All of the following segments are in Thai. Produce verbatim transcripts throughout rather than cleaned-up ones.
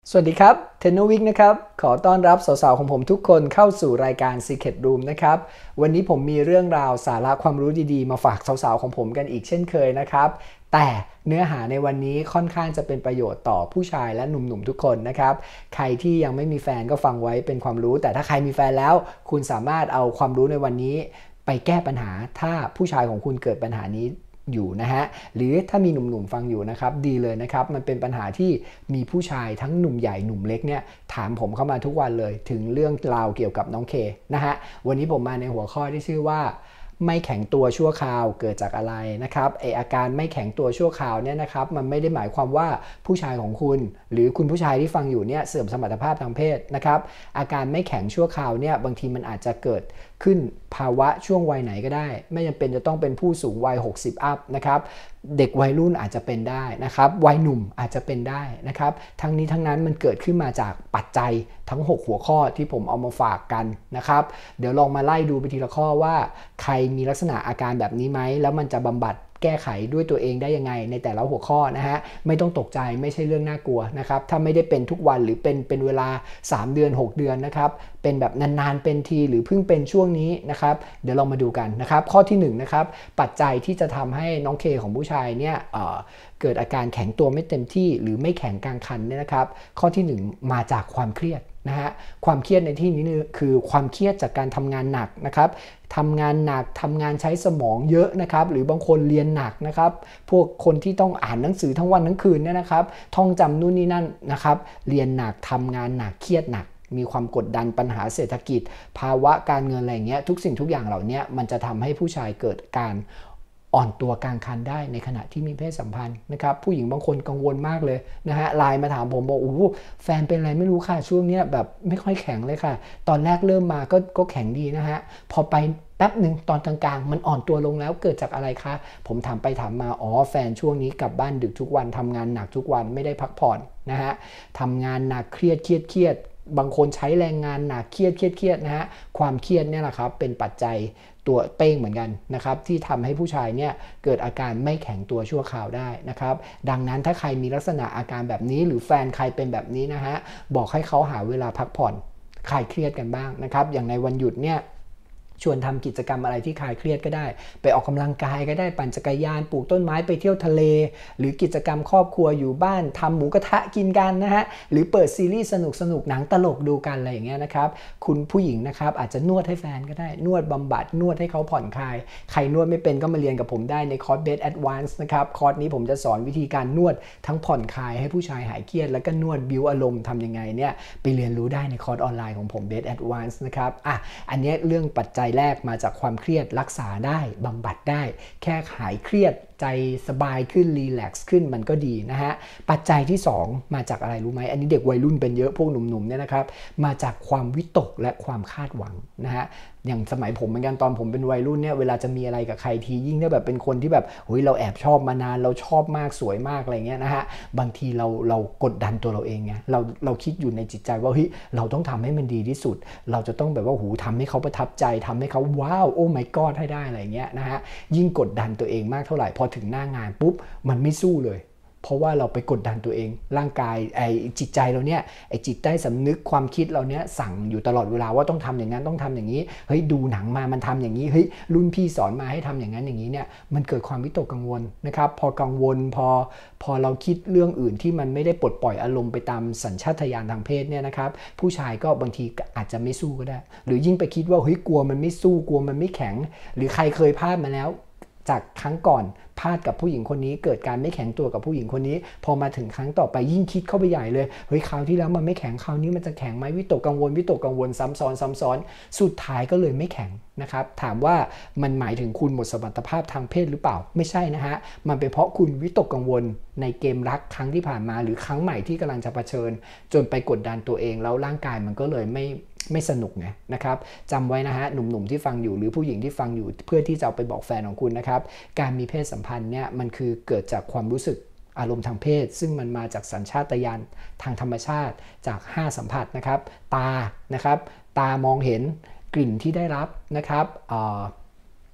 สวัสดีครับเทนโนวิกนะครับขอต้อนรับสาวๆของผมทุกคนเข้าสู่รายการ Secret Room นะครับวันนี้ผมมีเรื่องราวสาระความรู้ดีๆมาฝากสาวๆของผมกันอีกเช่นเคยนะครับแต่เนื้อหาในวันนี้ค่อนข้างจะเป็นประโยชน์ต่อผู้ชายและหนุ่มๆทุกคนนะครับใครที่ยังไม่มีแฟนก็ฟังไว้เป็นความรู้แต่ถ้าใครมีแฟนแล้วคุณสามารถเอาความรู้ในวันนี้ไปแก้ปัญหาถ้าผู้ชายของคุณเกิดปัญหานี้อยู่นะฮะหรือถ้ามีหนุ่มๆฟังอยู่นะครับดีเลยนะครับมันเป็นปัญหาที่มีผู้ชายทั้งหนุ่มใหญ่หนุ่มเล็กเนี่ยถามผมเข้ามาทุกวันเลยถึงเรื่องราวเกี่ยวกับน้องเคนะฮะวันนี้ผมมาในหัวข้อที่ชื่อว่าไม่แข็งตัวชั่วคราวเกิดจากอะไรนะครับไออาการไม่แข็งตัวชั่วคราวเนี่ยนะครับมันไม่ได้หมายความว่าผู้ชายของคุณหรือคุณผู้ชายที่ฟังอยู่เนี่ยเสื่อมสมรรถภาพทางเพศนะครับอาการไม่แข็งชั่วคราวเนี่ยบางทีมันอาจจะเกิดขึ้นภาวะช่วงวัยไหนก็ได้ไม่จำเป็นจะต้องเป็นผู้สูงวัยหกสิบอัพนะครับเด็กวัยรุ่นอาจจะเป็นได้นะครับวัยหนุ่มอาจจะเป็นได้นะครับทั้งนี้ทั้งนั้นมันเกิดขึ้นมาจากปัจจัยทั้งหกหัวข้อที่ผมเอามาฝากกันนะครับเดี๋ยวลองมาไล่ดูไปทีละข้อว่าใครมีลักษณะอาการแบบนี้ไหมแล้วมันจะบำบัดแก้ไขด้วยตัวเองได้ยังไงในแต่ละหัวข้อนะฮะไม่ต้องตกใจไม่ใช่เรื่องน่ากลัวนะครับถ้าไม่ได้เป็นทุกวันหรือเป็นเป็นเวลาสามเดือนหกเดือนนะครับเป็นแบบนานๆเป็นทีหรือเพิ่งเป็นช่วงนี้นะครับเดี๋ยวลองมาดูกันนะครับข้อที่หนึ่งนะครับปัจจัยที่จะทำให้น้องเคของผู้ชายเนี่ย เอ่อ เกิดอาการแข็งตัวไม่เต็มที่หรือไม่แข็งกลางคันเนี่ยนะครับข้อที่หนึ่งมาจากความเครียดนะฮะความเครียดในที่นี้คือความเครียดจากการทำงานหนักนะครับทำงานหนักทำงานใช้สมองเยอะนะครับหรือบางคนเรียนหนักนะครับพวกคนที่ต้องอ่านหนังสือทั้งวันทั้งคืนเนี่ยนะครับท่องจำนู่นนี่นั่นนะครับเรียนหนักทำงานหนักเครียดหนักมีความกดดันปัญหาเศรษฐกิจภาวะการเงินอะไรเงี้ยทุกสิ่งทุกอย่างเหล่านี้มันจะทำให้ผู้ชายเกิดการอ่อนตัวกลางคันได้ในขณะที่มีเพศสัมพันธ์นะครับผู้หญิงบางคนกังวลมากเลยนะฮะไลน์มาถามผมบอกโอ้แฟนเป็นอะไรไม่รู้ค่ะช่วงนี้แบบไม่ค่อยแข็งเลยค่ะตอนแรกเริ่มมาก็ก็แข็งดีนะฮะพอไปแป๊บหนึ่งตอนกลางๆมันอ่อนตัวลงแล้วเกิดจากอะไรคะผมถามไปถามมาอ๋อแฟนช่วงนี้กลับบ้านดึกทุกวันทำงานหนักทุกวันไม่ได้พักผ่อนนะฮะทำงานหนักเครียดเครียดเครียดบางคนใช้แรงงานหนักเครียดเครียดเครียดนะฮะความเครียดเนี่ยแหละครับเป็นปัจจัยตัวเป้งเหมือนกันนะครับที่ทำให้ผู้ชายเนี่ยเกิดอาการไม่แข็งตัวชั่วคราวได้นะครับดังนั้นถ้าใครมีลักษณะอาการแบบนี้หรือแฟนใครเป็นแบบนี้นะฮะบอกให้เขาหาเวลาพักผ่อนคลายเครียดกันบ้างนะครับอย่างในวันหยุดเนี่ยชวนทำกิจกรรมอะไรที่คลายเครียดก็ได้ไปออกกำลังกายก็ได้ปั่นจักรยานปลูกต้นไม้ไปเที่ยวทะเลหรือกิจกรรมครอบครัวอยู่บ้านทำหมูกระทะกินกันนะฮะหรือเปิดซีรีส์สนุกสนุกหนังตลกดูกันอะไรอย่างเงี้ยนะครับคุณผู้หญิงนะครับอาจจะนวดให้แฟนก็ได้นวดบำบัดนวดให้เขาผ่อนคลายใครนวดไม่เป็นก็มาเรียนกับผมได้ในคอร์สเบสแอดวานซ์นะครับคอร์สนี้ผมจะสอนวิธีการนวดทั้งผ่อนคลายให้ผู้ชายหายเครียดแล้วก็นวดบิวอารมณ์ทำยังไงเนี่ยไปเรียนรู้ได้ในคอร์สออนไลน์ของผมเบสแอดวานซ์นะครับอ่ะอันนี้เรื่องปัจจัยแรกมาจากความเครียดรักษาได้บำบัดได้แค่หายเครียดใจสบายขึ้นรีแลกซ์ขึ้นมันก็ดีนะฮะปัจจัยที่สองมาจากอะไรรู้ไหมอันนี้เด็กวัยรุ่นเป็นเยอะพวกหนุ่มๆเนี่ยนะครับมาจากความวิตกและความคาดหวังนะฮะอย่างสมัยผมเหมือนกันตอนผมเป็นวัยรุ่นเนี่ยเวลาจะมีอะไรกับใครทียิ่งถ้าแบบเป็นคนที่แบบเฮ้ยเราแอบชอบมานานเราชอบมากสวยมากอะไรเงี้ยนะฮะบางทีเราเรากดดันตัวเราเองไงเราเราคิดอยู่ในจิตใจว่าเฮ้ยเราต้องทำให้มันดีที่สุดเราจะต้องแบบว่าหูทำให้เขาประทับใจทำให้เขาว้าวโอ้ my god ให้ได้อะไรเงี้ยนะฮะยิ่งกดดันตัวเองมากเท่าไหร่พอถึงหน้างานปุ๊บมันไม่สู้เลยเพราะว่าเราไปกดดันตัวเองร่างกายไอ้จิตใจเราเนี่ยไอ้จิตใต้สำนึกความคิดเราเนี่ยสั่งอยู่ตลอดเวลาว่าต้องทำอย่างนั้นต้องทำอย่างนี้เฮ้ยดูหนังมามันทำอย่างนี้เฮ้ยรุ่นพี่สอนมาให้ทำอย่างนั้นอย่างนี้เนี่ยมันเกิดความวิตกกังวลนะครับพอกังวลพอพอเราคิดเรื่องอื่นที่มันไม่ได้ปลดปล่อยอารมณ์ไปตามสัญชาตญาณทางเพศเนี่ยนะครับผู้ชายก็บางทีอาจจะไม่สู้ก็ได้หรือยิ่งไปคิดว่าเฮ้ยกลัวมันไม่สู้กลัวมันไม่แข็งหรือใครเคยพลาดมาแล้วจากครั้งก่อนพลาดกับผู้หญิงคนนี้เกิดการไม่แข็งตัวกับผู้หญิงคนนี้พอมาถึงครั้งต่อไปยิ่งคิดเข้าไปใหญ่เลยเฮ้ยคราวที่แล้วมันไม่แข็งคราวนี้มันจะแข็งไหมวิตกกังวลวิตกกังวลซ้ำซ้อนซ้ำซ้อนสุดท้ายก็เลยไม่แข็งนะครับถามว่ามันหมายถึงคุณหมดสมรรถภาพทางเพศหรือเปล่าไม่ใช่นะฮะมันเป็นเพราะคุณวิตกกังวลในเกมรักครั้งที่ผ่านมาหรือครั้งใหม่ที่กำลังจะเผชิญจนไปกดดันตัวเองแล้วร่างกายมันก็เลยไม่ไม่สนุกไงนะครับจำไว้นะฮะหนุ่มๆที่ฟังอยู่หรือผู้หญิงที่ฟังอยู่เพื่อที่จะเอาไปบอกแฟนของคุณนะครับการมีเพศสัมพันธ์เนี่ยมันคือเกิดจากความรู้สึกอารมณ์ทางเพศซึ่งมันมาจากสัญชาตญาณทางธรรมชาติจากห้าสัมผัสนะครับตานะครับตามองเห็นกลิ่นที่ได้รับนะครับ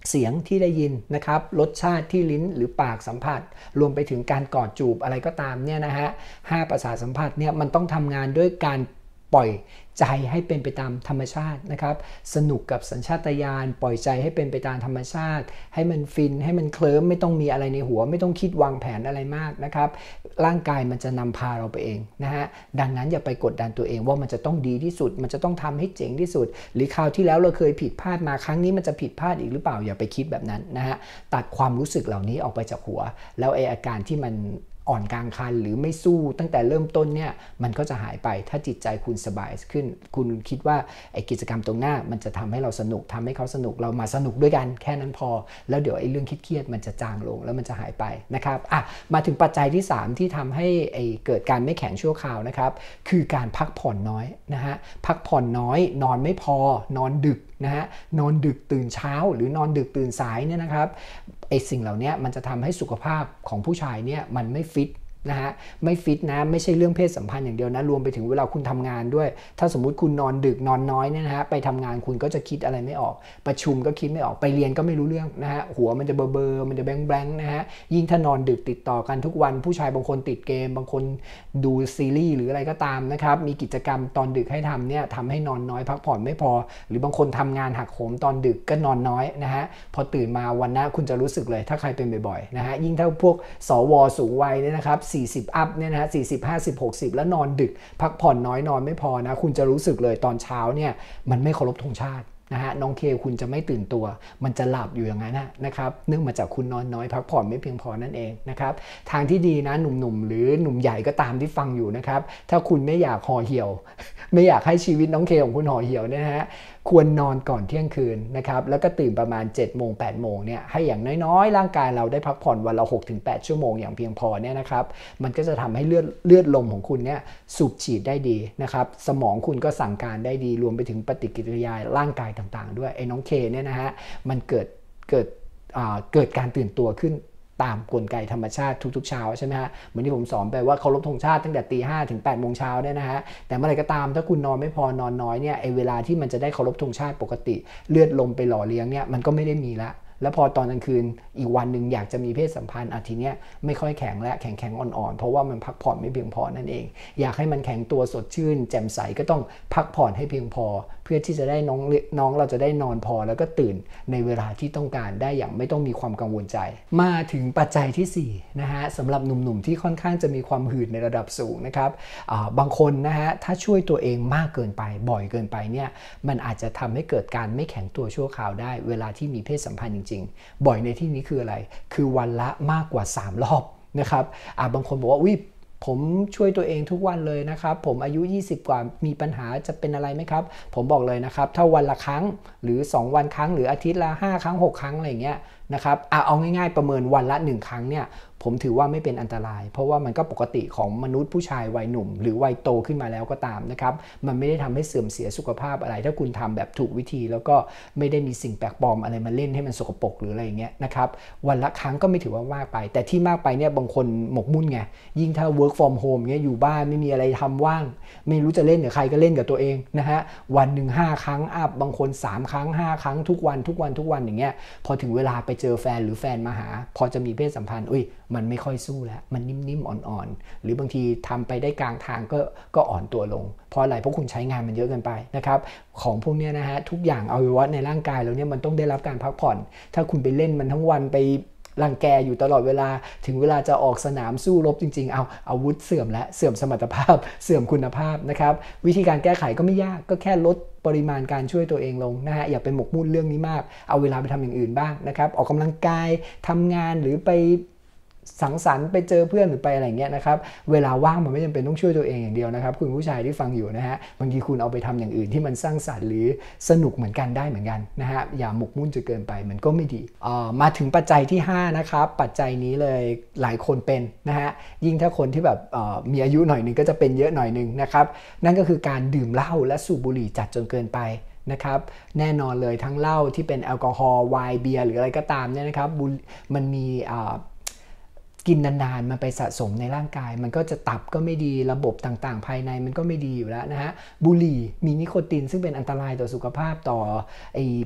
เสียงที่ได้ยินนะครับรสชาติที่ลิ้นหรือปากสัมผัสรวมไปถึงการกอดจูบอะไรก็ตามเนี่ยนะฮะห้าประสาทสัมผัสเนี่ยมันต้องทำงานด้วยการปล่อยใจให้เป็นไปตามธรรมชาตินะครับสนุกกับสัญชาตญาณปล่อยใจให้เป็นไปตามธรรมชาติให้มันฟินให้มันเคลิ้มไม่ต้องมีอะไรในหัวไม่ต้องคิดวางแผนอะไรมากนะครับร่างกายมันจะนำพาเราไปเองนะฮะดังนั้นอย่าไปกดดันตัวเองว่ามันจะต้องดีที่สุดมันจะต้องทำให้เจ๋งที่สุดหรือคราวที่แล้วเราเคยผิดพลาดมาครั้งนี้มันจะผิดพลาดอีกหรือเปล่าอย่าไปคิดแบบนั้นนะฮะตัดความรู้สึกเหล่านี้ออกไปจากหัวแล้วไออาการที่มันอ่อนกลางคันหรือไม่สู้ตั้งแต่เริ่มต้นเนี่ยมันก็จะหายไปถ้าจิตใจคุณสบายขึ้นคุณคิดว่าไอ้กิจกรรมตรงหน้ามันจะทำให้เราสนุกทำให้เขาสนุกเรามาสนุกด้วยกันแค่นั้นพอแล้วเดี๋ยวไอ้เรื่องเครียดๆมันจะจางลงแล้วมันจะหายไปนะครับอ่ะมาถึงปัจจัยที่สามที่ทำให้ไอ้เกิดการไม่แข็งชั่วคราวนะครับคือการพักผ่อนน้อยนะฮะพักผ่อนน้อยนอนไม่พอนอนดึกนะฮะนอนดึกตื่นเช้าหรือนอนดึกตื่นสายเนี่ยนะครับไอ้สิ่งเหล่านี้มันจะทำให้สุขภาพของผู้ชายเนี่ยมันไม่ฟิตนะฮะไม่ฟิตนะไม่ใช่เรื่องเพศสัมพันธ์อย่างเดียวนะรวมไปถึงเวลาคุณทำงานด้วยถ้าสมมุติคุณนอนดึกนอนน้อยเนี่ยนะฮะไปทำงานคุณก็จะคิดอะไรไม่ออกประชุมก็คิดไม่ออกไปเรียนก็ไม่รู้เรื่องนะฮะหัวมันจะเบลอๆมันจะแบงๆนะฮะยิ่งถ้านอนดึกติดต่อกันทุกวันผู้ชายบางคนติดเกมบางคนดูซีรีส์หรืออะไรก็ตามนะครับมีกิจกรรมตอนดึกให้ทำเนี่ยทำให้นอนน้อยพักผ่อนไม่พอหรือบางคนทำงานหักโหมตอนดึกก็นอนน้อยนะฮะพอตื่นมาวันนั้นคุณจะรู้สึกเลยถ้าใครเป็นบ่อยๆนะฮะยิ่งถ้าพวกสวสูงวัยเนี่ยนะครับสี่สิบอัพเนี่ยนะฮะสี่สิบ ห้าสิบ หกสิบแล้วนอนดึกพักผ่อนน้อยนอนไม่พอนะคุณจะรู้สึกเลยตอนเช้าเนี่ยมันไม่เคารพธงชาตินะฮะน้องเคคุณจะไม่ตื่นตัวมันจะหลับอยู่อย่างนั้นนะครับเนื่องมาจากคุณนอนน้อยพักผ่อนไม่เพียงพอนั่นเองนะครับทางที่ดีนะหนุ่มๆหรือหนุ่มใหญ่ก็ตามที่ฟังอยู่นะครับถ้าคุณไม่อยากห่อเหี่ยวไม่อยากให้ชีวิตน้องเคของคุณห่อเหี่ยวเนี่ยนะฮะควรนอนก่อนเที่ยงคืนนะครับแล้วก็ตื่นประมาณ เจ็ดโมง แปดโมงเนี่ยให้อย่างน้อยๆร่างกายเราได้พักผ่อนวันละ หกถึงแปด ชั่วโมงอย่างเพียงพอเนี่ยนะครับมันก็จะทำให้เลือดเลือดลมของคุณเนี่ยสูบฉีดได้ดีนะครับสมองคุณก็สั่งการได้ดีรวมไปถึงปฏิกิริยาร่างกายต่างๆด้วยไอ้น้องเคเนี่ยนะฮะมันเกิดเกิดเกิดการตื่นตัวขึ้นตามกลไกธรรมชาติทุกๆเช้าใช่ไหมฮะเหมือนที่ผมสอนไปว่าเคารพธงชาติตั้งแต่ตีห้าถึงแปดโมงเช้าเนี่ยนะฮะแต่เมื่อไรก็ตามถ้าคุณนอนไม่พอนอนน้อยเนี่ยไอเวลาที่มันจะได้เคารพธงชาติปกติเลือดลมไปหล่อเลี้ยงเนี่ยมันก็ไม่ได้มีละแล้วพอตอนกลางคืนอีกวันหนึ่งอยากจะมีเพศสัมพันธ์อาทีเนี้ยไม่ค่อยแข็งและแข็งแข็งอ่อนๆเพราะว่ามันพักผ่อนไม่เพียงพอนั่นเองอยากให้มันแข็งตัวสดชื่นแจ่มใสก็ต้องพักผ่อนให้เพียงพอเพื่อที่จะได้น้องน้องเราจะได้นอนพอแล้วก็ตื่นในเวลาที่ต้องการได้อย่างไม่ต้องมีความกังวลใจมาถึงปัจจัยที่สี่นะฮะสำหรับหนุ่มๆที่ค่อนข้างจะมีความหืดในระดับสูงนะครับบางคนนะฮะถ้าช่วยตัวเองมากเกินไปบ่อยเกินไปเนี่ยมันอาจจะทำให้เกิดการไม่แข็งตัวชั่วคราวได้เวลาที่มีเพศสัมพันธ์จริงๆบ่อยในที่นี้คืออะไรคือวันละมากกว่าสามรอบนะครับอ่าบางคนบอกว่าอุ๊ยผมช่วยตัวเองทุกวันเลยนะครับผมอายุยี่สิบกว่ามีปัญหาจะเป็นอะไรไหมครับผมบอกเลยนะครับถ้าวันละครั้งหรือสองวันครั้งหรืออาทิตย์ละห้าครั้งหกครั้งอะไรเงี้ยนะครับเอาง่ายๆประเมินวันละหนึ่งครั้งเนี่ยผมถือว่าไม่เป็นอันตรายเพราะว่ามันก็ปกติของมนุษย์ผู้ชายวัยหนุ่มหรือวัยโตขึ้นมาแล้วก็ตามนะครับมันไม่ได้ทำให้เสื่อมเสียสุขภาพอะไรถ้าคุณทำแบบถูกวิธีแล้วก็ไม่ได้มีสิ่งแปลกปลอมอะไรมาเล่นให้มันสกปรกหรืออะไรอย่างเงี้ยนะครับวันละครั้งก็ไม่ถือว่ามากไปแต่ที่มากไปเนี่ยบางคนหมกมุ่นไงยิ่งถ้า work from home เงี้ยอยู่บ้านไม่มีอะไรทำว่างไม่รู้จะเล่นกับใครก็เล่นกับตัวเองนะฮะวันหนึ่งห้าครั้งอัพบางคนสามครั้งห้าครั้งทุกวันทุกวันทุกวันอย่างเงี้ยพอถึงเวลาไปเจอแฟนหรือแฟนมาหาพอจะมีเพศสัมพันธ์อุ้ยมันไม่ค่อยสู้แล้วมันนิ่มๆอ่อนๆหรือบางทีทำไปได้กลางทางก็ก็อ่อนตัวลงเพราะอะไรเพราะคุณใช้งานมันเยอะเกินไปนะครับของพวกนี้นะฮะทุกอย่างอวัยวะในร่างกายเราเนี่ยมันต้องได้รับการพักผ่อนถ้าคุณไปเล่นมันทั้งวันไปรังแกอยู่ตลอดเวลาถึงเวลาจะออกสนามสู้รบจริงๆเอาอาวุธเสื่อมและเสื่อมสมรรถภาพเสื่อมคุณภาพนะครับวิธีการแก้ไขก็ไม่ยากก็แค่ลดปริมาณการช่วยตัวเองลงนะฮะอย่าไปหมกมุ่นเรื่องนี้มากเอาเวลาไปทำอย่างอื่นบ้างนะครับออกกำลังกายทำงานหรือไปสังสรรค์ไปเจอเพื่อนหรือไปอะไรเงี้ยนะครับเวลาว่างมันไม่จำเป็นต้องช่วยตัวเองอย่างเดียวนะครับคุณผู้ชายที่ฟังอยู่นะฮะบางทีคุณเอาไปทำอย่างอื่นที่มันสร้างสรรค์หรือสนุกเหมือนกันได้เหมือนกันนะฮะอย่าหมกมุ่นจนเกินไปมันก็ไม่ดีมาถึงปัจจัยที่ห้านะครับปัจจัยนี้เลยหลายคนเป็นนะฮะยิ่งถ้าคนที่แบบมีอายุหน่อยนึงก็จะเป็นเยอะหน่อยนึงนะครับนั่นก็คือการดื่มเหล้าและสูบบุหรี่จัดจนเกินไปนะครับแน่นอนเลยทั้งเหล้าที่เป็นแอลกอฮอล์ไวน์เบียร์หรืออะไรก็ตามเนี่ยนะครับมันมีกินนานๆมันไปสะสมในร่างกายมันก็จะตับก็ไม่ดีระบบต่างๆภายในมันก็ไม่ดีอยู่แล้วนะฮะบุหรี่มีนิโคตินซึ่งเป็นอันตรายต่อสุขภาพต่อไอป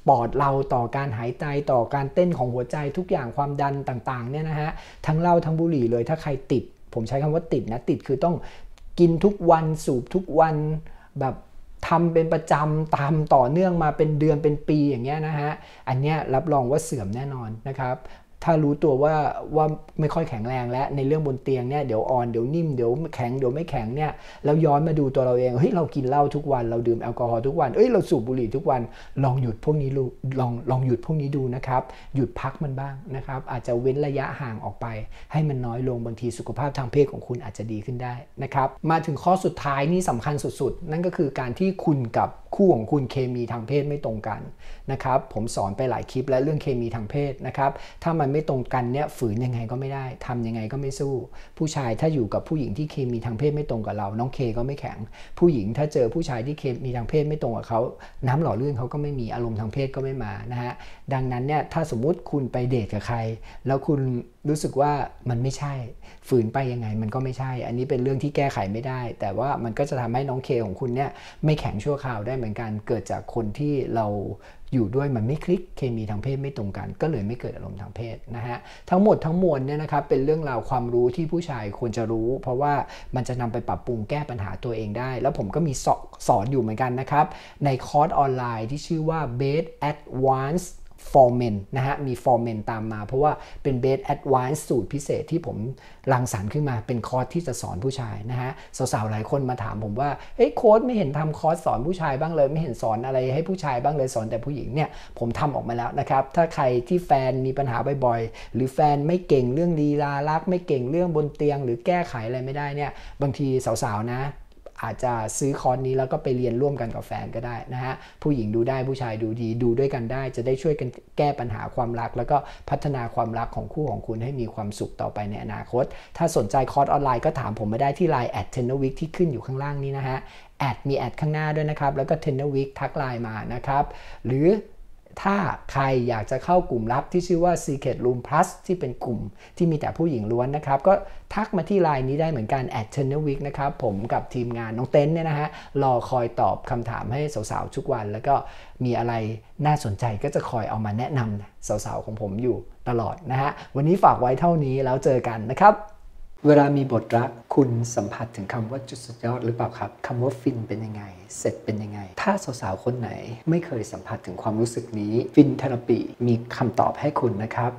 ปอดเราต่อการหายใจต่อการเต้นของหัวใจทุกอย่างความดันต่างๆเนี่ยนะฮะทั้งเหล้าทั้งบุหรี่เลยถ้าใครติดผมใช้คำว่าติดนะติดคือต้องกินทุกวันสูบทุกวันแบบทำเป็นประจำตามต่อเนื่องมาเป็นเดือนเป็นปีอย่างเงี้ยนะฮะอันเนี้ยรับรองว่าเสื่อมแน่นอนนะครับถ้ารู้ตัวว่าว่าไม่ค่อยแข็งแรงและในเรื่องบนเตียงเนี่ยเดี๋ยวอ่อนเดี๋ยวนิ่มเดี๋ยวแข็งเดี๋ยวไม่แข็งเนี่ยแล้วย้อนมาดูตัวเราเองเฮ้ยเรากินเหล้าทุกวันเราดื่มแอลกอฮอล์ทุกวันเอ้ยเราสูบบุหรี่ทุกวันลองหยุดพวกนี้ลองลองหยุดพวกนี้ดูนะครับหยุดพักมันบ้างนะครับอาจจะเว้นระยะห่างออกไปให้มันน้อยลงบางทีสุขภาพทางเพศของคุณอาจจะดีขึ้นได้นะครับมาถึงข้อสุดท้ายนี่สำคัญสุดๆนั่นก็คือการที่คุณกับคู่ของคุณเคมีทางเพศไม่ตรงกันนะครับผมสอนไปหลายคลิปและเรื่องเคมีทางเพศนะครับถ้ามันไม่ตรงกันเนี่ยฝืนยังไงก็ไม่ได้ทำยังไงก็ไม่สู้ผู้ชายถ้าอยู่กับผู้หญิงที่เคมีทางเพศไม่ตรงกับเราน้องเคก็ไม่แข็งผู้หญิงถ้าเจอผู้ชายที่เคมีทางเพศไม่ตรงกับเขาน้ำหล่อลื่นเขาก็ไม่มีอารมณ์ทางเพศก็ไม่มานะฮะดังนั้นเนี่ยถ้าสมมุติคุณไปเดทกับใครแล้วคุณรู้สึกว่ามันไม่ใช่ฝืนไปยังไงมันก็ไม่ใช่อันนี้เป็นเรื่องที่แก้ไขไม่ได้แต่ว่ามันก็จะทำให้น้องเคของคุณเนี่ยไม่แข็งชั่วคราวได้เหมือนกันเกิดจากคนที่เราอยู่ด้วยมันไม่คลิกเคมีทางเพศไม่ตรงกันก็เลยไม่เกิดอารมณ์ทางเพศนะฮะทั้งหมดทั้งมวลเนี่ยนะครับเป็นเรื่องราวความรู้ที่ผู้ชายควรจะรู้เพราะว่ามันจะนำไปปรับปรุงแก้ปัญหาตัวเองได้แล้วผมก็มีสอนอยู่เหมือนกันนะครับในคอร์สออนไลน์ที่ชื่อว่า Base Advanced for men นะฮะมี for men ตามมาเพราะว่าเป็น Base Advanced สูตรพิเศษที่ผมรังสรรค์ขึ้นมาเป็นคอร์สที่จะสอนผู้ชายนะฮะสาวๆหลายคนมาถามผมว่าเอ้ยโค้ชไม่เห็นทำคอร์สสอนผู้ชายบ้างเลยไม่เห็นสอนอะไรให้ผู้ชายบ้างเลยสอนแต่ผู้หญิงเนี่ยผมทำออกมาแล้วนะครับถ้าใครที่แฟนมีปัญหาบ่อยๆหรือแฟนไม่เก่งเรื่องลีลารักไม่เก่งเรื่องบนเตียงหรือแก้ไขอะไรไม่ได้เนี่ยบางทีสาวๆนะอาจจะซื้อคอร์สนี้แล้วก็ไปเรียนร่วมกันกับแฟนก็ได้นะฮะผู้หญิงดูได้ผู้ชายดูดีดูด้วยกันได้จะได้ช่วยกันแก้ปัญหาความรักแล้วก็พัฒนาความรักของคู่ของคุณให้มีความสุขต่อไปในอนาคตถ้าสนใจคอร์สออนไลน์ก็ถามผมมาได้ที่ ไลน์ แอท เทนเนอร์วิก ที่ขึ้นอยู่ข้างล่างนี้นะฮะแอดมีแอดข้างหน้าด้วยนะครับแล้วก็ เทนเนอร์วิก ทักไลน์มานะครับหรือถ้าใครอยากจะเข้ากลุ่มลับที่ชื่อว่า Secret Room Plus ที่เป็นกลุ่มที่มีแต่ผู้หญิงล้วนนะครับก็ทักมาที่ไลน์นี้ได้เหมือนกัน แอท เทนเนอร์วิก นะครับผมกับทีมงานน้องเต้นเนี่ยนะฮะรอคอยตอบคำถามให้สาวๆทุกวันแล้วก็มีอะไรน่าสนใจก็จะคอยเอามาแนะนำสาวๆของผมอยู่ตลอดนะฮะวันนี้ฝากไว้เท่านี้แล้วเจอกันนะครับเวลามีบทรักคุณสัมผัสถึงคำว่าจุดสุดยอดหรือเปล่าครับคำว่าฟินเป็นยังไงเสร็จเป็นยังไงถ้าสาวๆคนไหนไม่เคยสัมผัสถึงความรู้สึกนี้ฟินเทอราปีมีคำตอบให้คุณนะครับ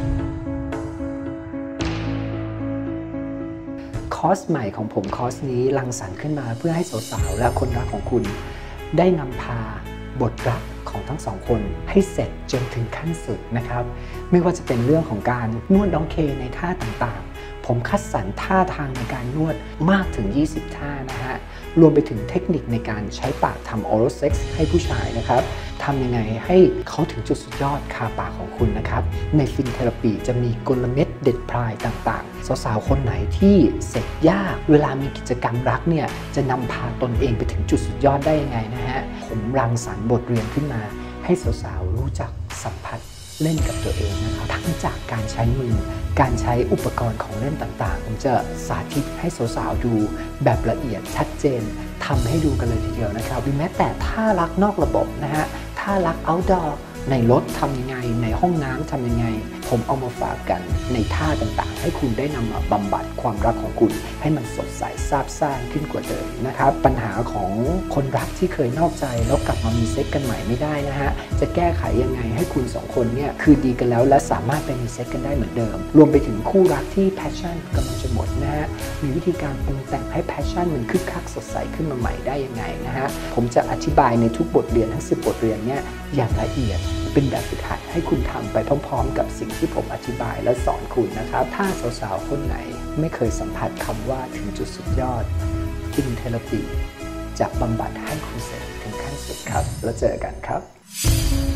คอร์สใหม่ของผมคอร์สนี้รังสรรค์ขึ้นมาเพื่อให้สาวๆและคนรักของคุณได้นำพาบทรักของทั้งสองคนให้เสร็จจนถึงขั้นสุดนะครับไม่ว่าจะเป็นเรื่องของการนวดน้องเคในท่าต่างๆผมคัดสรรท่าทางในการนวดมากถึงยี่สิบท่านะฮะรวมไปถึงเทคนิคในการใช้ปากทำ oral sex ให้ผู้ชายนะครับทำยังไงให้เขาถึงจุดสุดยอดคาปากของคุณนะครับในฟินเทอราปีจะมีกลเม็ดเด็ดพลายต่างๆสาวๆคนไหนที่เสร็จยากเวลามีกิจกรรมรักเนี่ยจะนำพาตนเองไปถึงจุดสุดยอดได้ยังไงนะฮะผมรังสรรค์บทเรียนขึ้นมาให้สาวๆรู้จักสัมผัสเล่นกับตัวเองนะครับทั้งจากการใช้มือการใช้อุปกรณ์ของเล่นต่างๆผมจะสาธิตให้สาวๆดูแบบละเอียดชัดเจนทำให้ดูกันเลยทีเดียวนะครับหรือแม้แต่ท่ารักนอกระบบนะฮะท่ารัก outdoor ในรถทำยังไงในห้องน้ำทำยังไงผมเอามาฝากกันในท่าต่างๆให้คุณได้นำมาบำบัดความรักของคุณให้มันสดใสซาบซ่านขึ้นกว่าเดิมนะครับปัญหาของคนรักที่เคยนอกใจแล้วกลับมามีเซ็กกันใหม่ไม่ได้นะฮะจะแก้ไขยังไงให้คุณสองคนเนี่ยคือดีกันแล้วและสามารถไปมีเซ็กกันได้เหมือนเดิมรวมไปถึงคู่รักที่แพชชั่นกำลังจะหมดนะฮะมีวิธีการปรุงแต่งให้แพชชั่นมันคึกคักสดใสขึ้นมาใหม่ได้ยังไงนะฮะผมจะอธิบายในทุกบทเรียนทั้งสิบบทเรียนเนี่ยอย่างละเอียดเป็นแบบฝึกหัดให้คุณทำไปพร้อมๆกับสิ่งที่ผมอธิบายและสอนคุณนะครับถ้าสาวๆคนไหนไม่เคยสัมผัสคำว่าถึงจุดสุดยอดฟินเทอราปีจะบำบัดให้คุณเสร็จถึงขั้นสุดครับแล้วเจอกันครับ